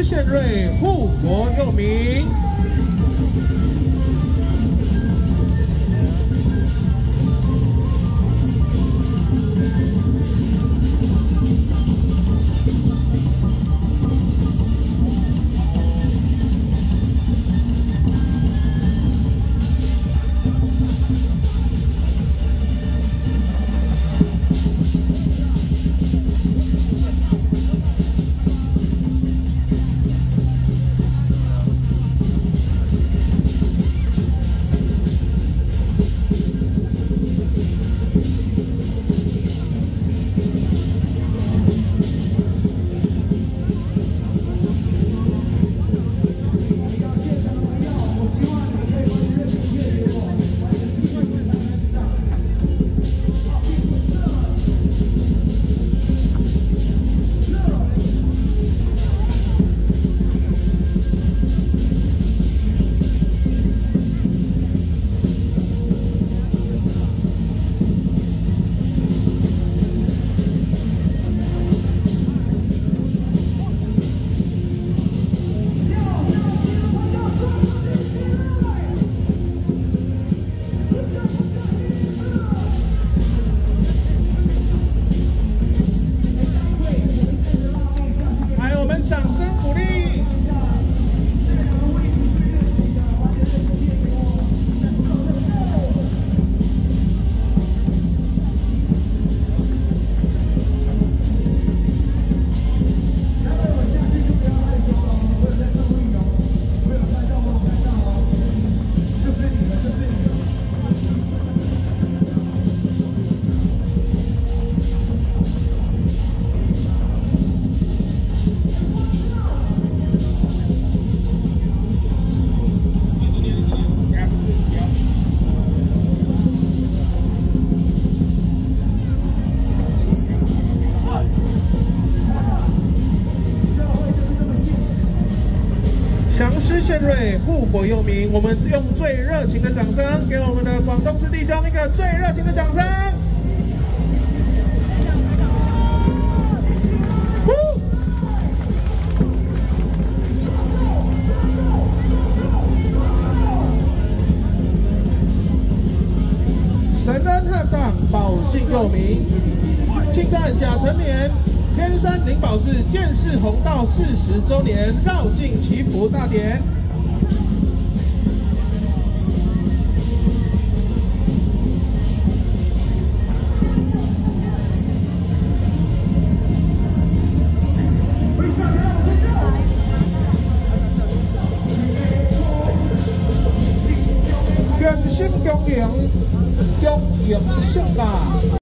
献瑞，护国佑民。 掌声鼓励！强师献瑞，护国佑民。我们用最热情的掌声，给我们的广东师弟兄一个最热情的掌声。神恩浩荡，保境佑民。庆赞甲辰年。 天山灵宝寺建市弘道40周年绕境祈福大典。愿心恭迎，恭迎圣啊！